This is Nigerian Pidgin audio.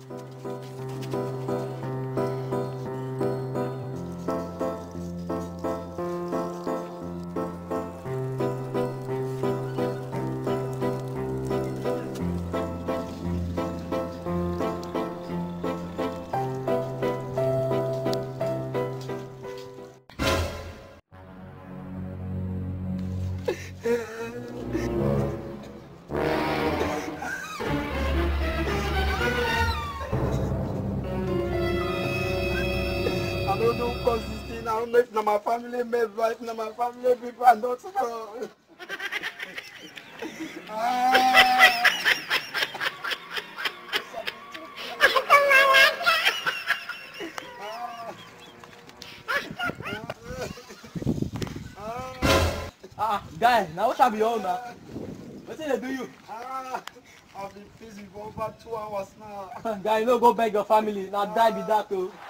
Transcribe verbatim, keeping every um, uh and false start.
I don't know consistent. I don't know if na my family member, if na my family people, I don't know. Ah. Ah, guy, now what shall be on now? What did they do you? Ah, I've been busy for over two hours now. Guy, you no go beg your family. Now die be that too.